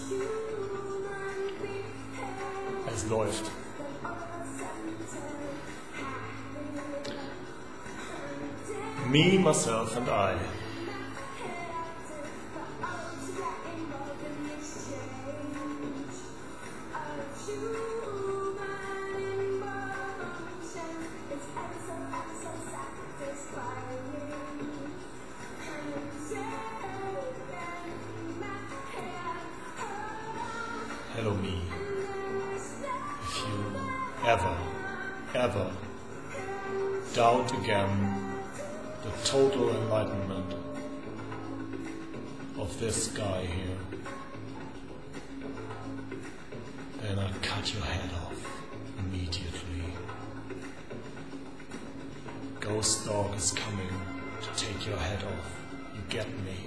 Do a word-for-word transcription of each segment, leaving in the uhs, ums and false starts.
Es läuft. Me, myself and I. Hello me. If you ever, ever doubt again the total enlightenment of this guy here, then I cut your head off immediately. Ghost Dog is coming to take your head off. You get me?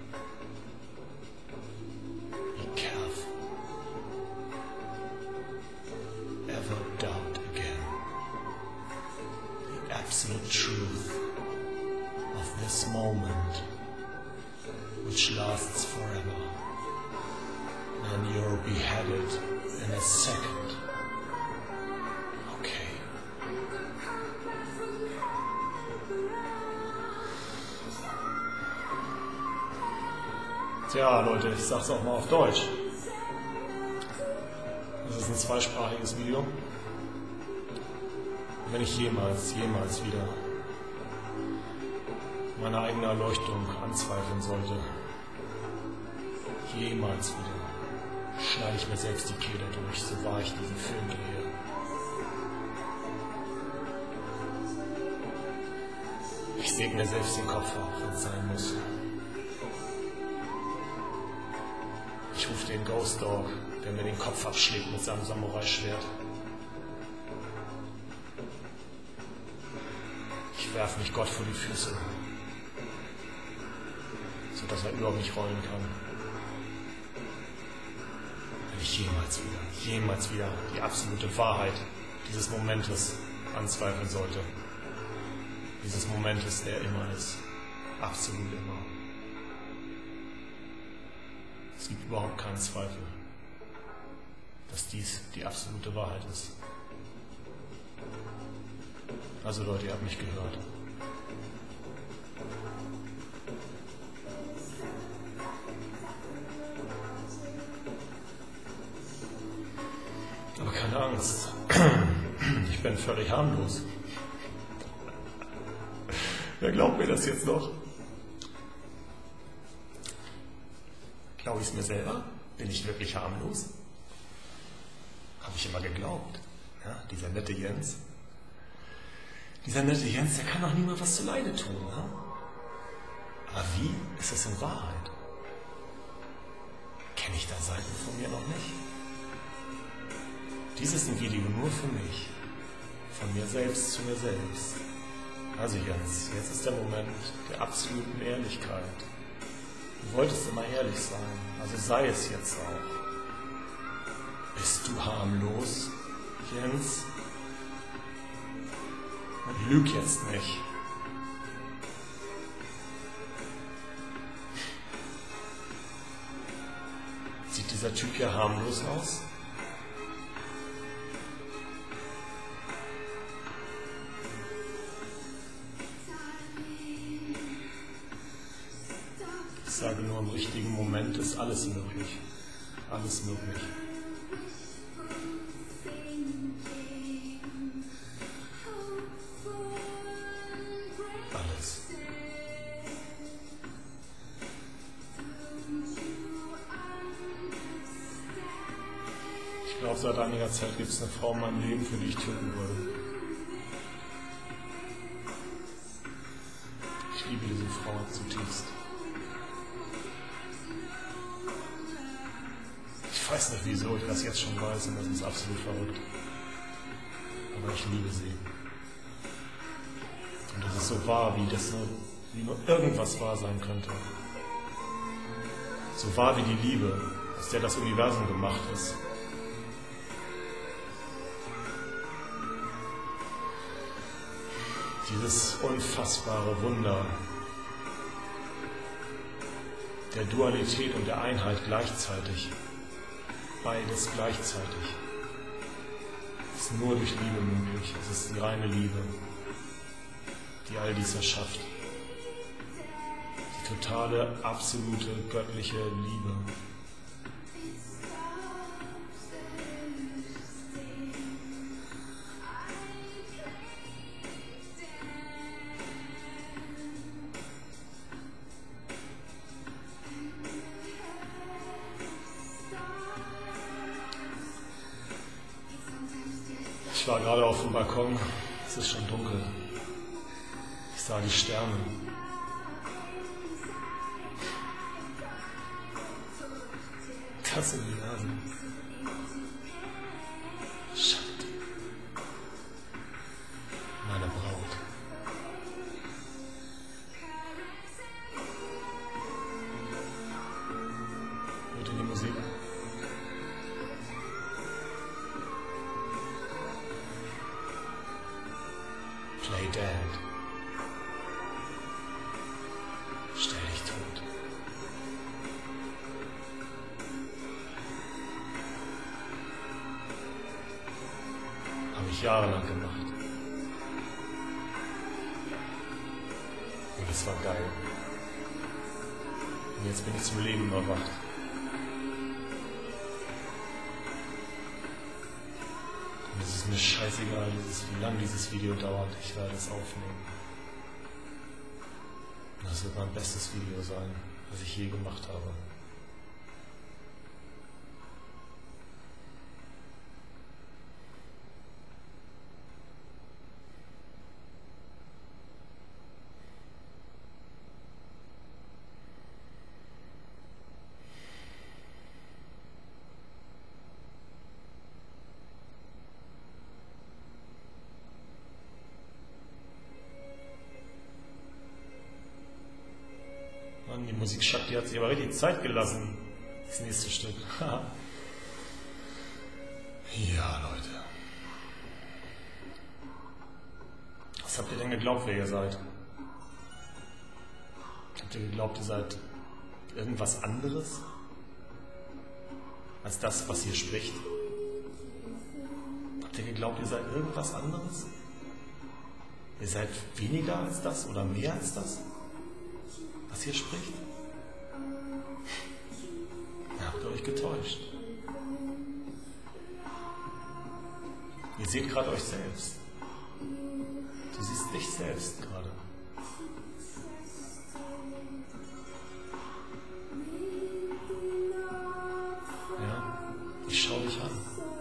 Be careful. Ever doubt again the absolute truth of this moment, which lasts forever, and you're beheaded in a second. Okay. Tja, Leute, ich sag's auch mal auf Deutsch. Das ist ein zweisprachiges Video. Wenn ich jemals, jemals wieder meine eigene Erleuchtung anzweifeln sollte, jemals wieder, schneide ich mir selbst die Kehle durch, so wahr ich diesen Film drehe. Ich säge mir selbst den Kopf ab, wenn es sein muss. Ich rufe den Ghost Dog, der mir den Kopf abschlägt mit seinem Samurai-Schwert. Ich werfe mich Gott vor die Füße, sodass er über mich rollen kann. Wenn ich jemals wieder, jemals wieder die absolute Wahrheit dieses Momentes anzweifeln sollte. Dieses Momentes, der immer ist. Absolut immer. Es gibt überhaupt keinen Zweifel, dass dies die absolute Wahrheit ist. Also Leute, ihr habt mich gehört. Aber keine Angst, ich bin völlig harmlos. Wer glaubt mir das jetzt noch? Glaube ich es mir selber? Bin ich wirklich harmlos? Habe ich immer geglaubt. Ja, dieser nette Jens. Dieser nette Jens, der kann doch niemand was zuleide tun. Ne? Aber wie ist es in Wahrheit? Kenne ich da Seiten von mir noch nicht? Dies ist ein Video nur für mich. Von mir selbst zu mir selbst. Also Jens, jetzt ist der Moment der absoluten Ehrlichkeit. Du wolltest immer ehrlich sein, also sei es jetzt auch. Bist du harmlos, Jens? Und lüg jetzt nicht. Sieht dieser Typ hier harmlos aus? Ich sage nur, im richtigen Moment ist alles möglich. Alles möglich. Alles. Ich glaube, seit einiger Zeit gibt es eine Frau in meinem Leben, für die ich töten würde. Ich liebe diese Frau zutiefst. Ich weiß nicht wieso, ich das jetzt schon weiß und das ist absolut verrückt. Aber ich liebe sie. Und das ist so wahr, wie das nur, wie nur irgendwas wahr sein könnte. So wahr wie die Liebe, aus der das Universum gemacht ist. Dieses unfassbare Wunder der Dualität und der Einheit gleichzeitig. beides gleichzeitig. Es ist nur durch Liebe möglich. Es ist die reine Liebe, die all dies erschafft. Die totale, absolute, göttliche Liebe. Ich war gerade auf dem Balkon, es ist schon dunkel. Ich sah die Sterne. Das sind die Nasen. Schade. Meine Braut. Hört ihr die Musik? Play dead. Stell dich tot. Habe ich jahrelang gemacht. Und es war geil. Und jetzt bin ich zum Leben erwacht. Und es ist mir scheißegal, dieses, wie lang dieses Video dauert. Ich werde es aufnehmen. Das wird mein bestes Video sein, das ich je gemacht habe. Mann, die Musik Shakti hat sich aber richtig Zeit gelassen. Das nächste Stück. Ja, Leute. Was habt ihr denn geglaubt, wer ihr seid? Habt ihr geglaubt, ihr seid irgendwas anderes als das, was hier spricht? Habt ihr geglaubt, ihr seid irgendwas anderes? Ihr seid weniger als das oder mehr als das, was hier spricht? Ihr habt euch getäuscht. Ihr seht gerade euch selbst. Du siehst dich selbst gerade. Ja, ich schaue dich an.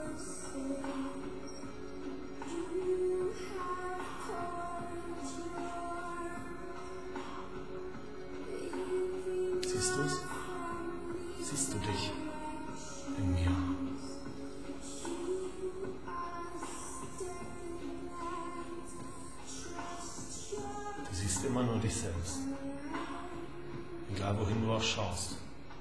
Siehst du es? Siehst du dich in mir? Du siehst immer nur dich selbst. Egal wohin du auch schaust.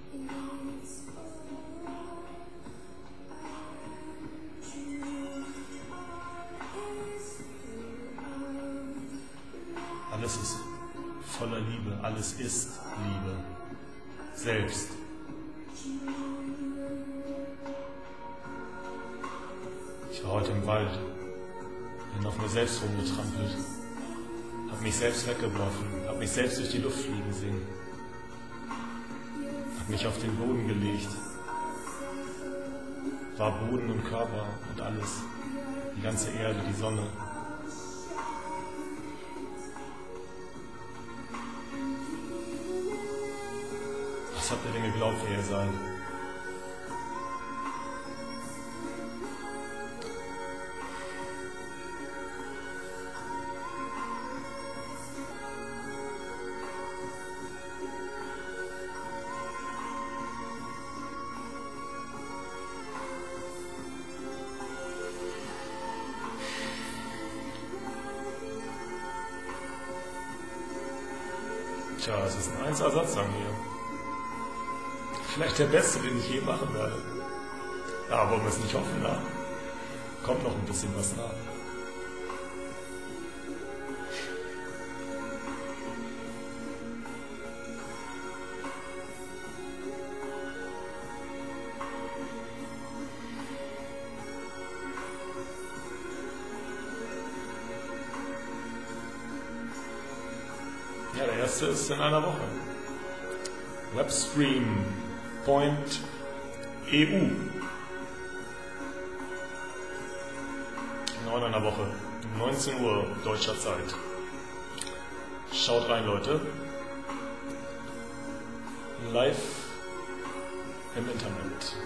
Alles ist voller Liebe, alles ist Liebe. Selbst. Ich war heute im Wald, bin auf mir selbst rumgetrampelt, habe mich selbst weggeworfen, habe mich selbst durch die Luft fliegen sehen, habe mich auf den Boden gelegt, war Boden und Körper und alles, die ganze Erde, die Sonne. Was habt ihr denn geglaubt, wer ihr seid? Tja, es ist ein Eins-Ersatzsang hier. Vielleicht der beste, den ich je machen werde. Ja, wollen wir es nicht hoffen, na? Kommt noch ein bisschen was nach. Ja, der erste ist in einer Woche. Webstream Point E U. Genau in einer Woche. neunzehn Uhr deutscher Zeit. Schaut rein, Leute. Live im Internet.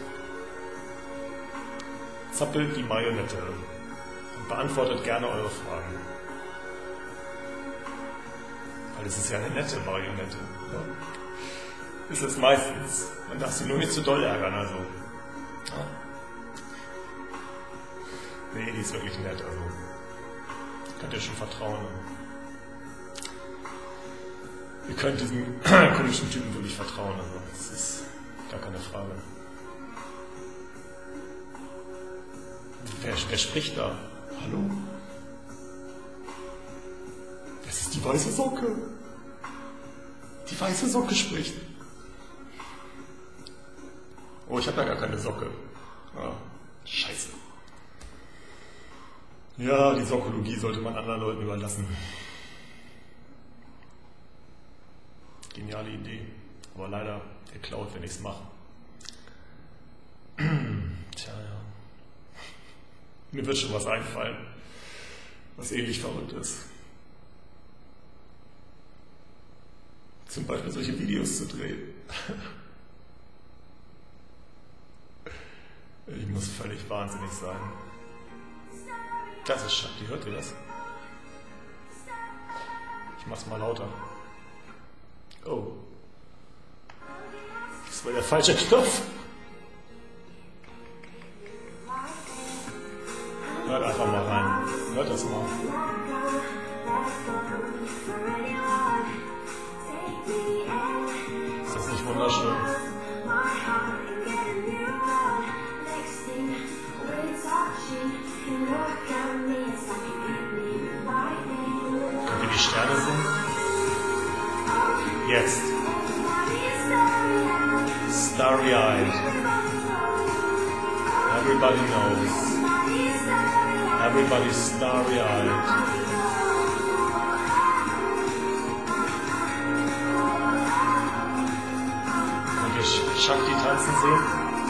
Zappelt die Marionette und beantwortet gerne eure Fragen. Weil es ist ja eine nette Marionette. Ja. Ist es meistens. Man darf sie nur nicht zu doll ärgern, also. Ja. Nee, die ist wirklich nett, also. Könnt ihr schon vertrauen. Ihr könnt diesem komischen Typen wirklich vertrauen, also. Das ist gar keine Frage. Wer, wer spricht da? Hallo? Das ist die weiße Socke. Die weiße Socke spricht. Oh, ich habe da gar keine Socke. Ah, scheiße. Ja, die Sockologie sollte man anderen Leuten überlassen. Geniale Idee. Aber leider geklaut, wenn ich es mache. Tja, ja. Mir wird schon was einfallen, was ähnlich verrückt ist. Zum Beispiel solche Videos zu drehen. Ich muss völlig wahnsinnig sein. Das ist Schatti, hört ihr das? Ich mach's mal lauter. Oh. Das war der falsche Knopf. Hört einfach mal rein. Hört das mal. Ist das nicht wunderschön? Könnt ihr die Sterne sehen? Jetzt. Starry-eyed. Everybody knows. Everybody's starry-eyed. Könnt ihr Shakti tanzen sehen?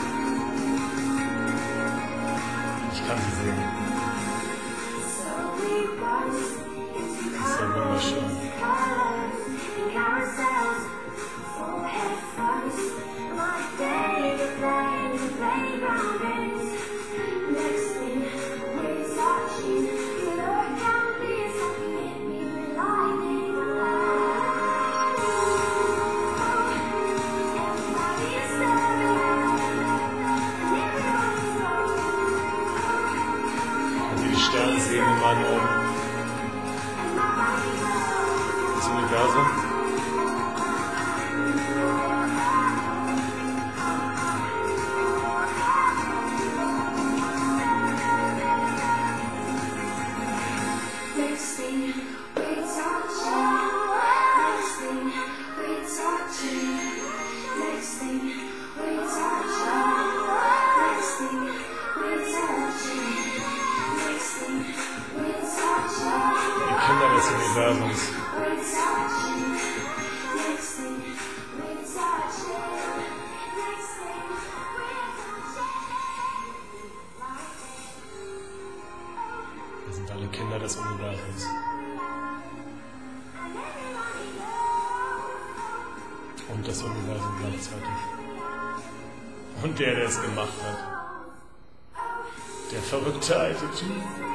Ich kann sie sehen. Das ist ja wunderschön. Sterne sehen in meinen Augen. Das Universum. Kinder des Universums. Wir sind alle Kinder des Universums. Und das Universum gleichzeitig. Und der, der es gemacht hat. Der verrückte alte Typ.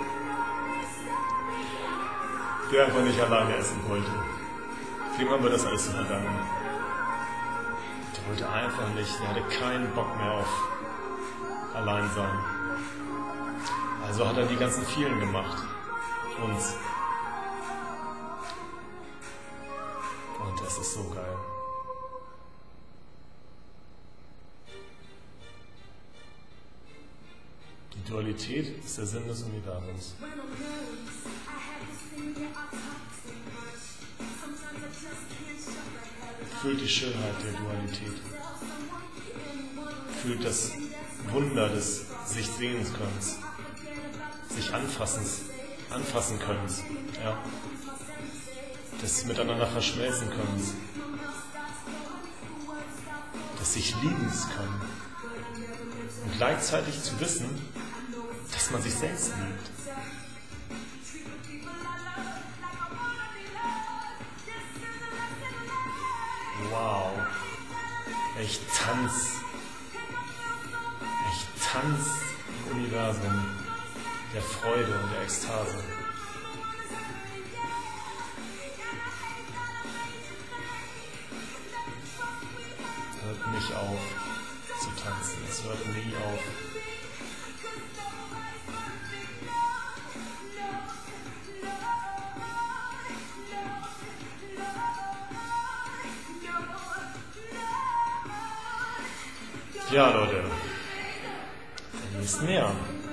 Der einfach nicht alleine essen wollte. Wem haben wir das alles zu verdanken? Der wollte einfach nicht, der hatte keinen Bock mehr auf Alleinsein. Also hat er die ganzen vielen gemacht. Uns. Und das ist so geil. Die Dualität ist der Sinn des Universums. Fühlt die Schönheit der Dualität. Fühlt das Wunder des sich sehen Könnens. Sich anfassen, anfassen Könnens. Ja. dass sie miteinander verschmelzen können, dass sie sich lieben können und gleichzeitig zu wissen, dass man sich selbst liebt. Wow, ich tanze, ich tanze im Universum der Freude und der Ekstase. Hört nicht auf zu tanzen, es hört nie auf. Ja, Leute, demnächst mehr.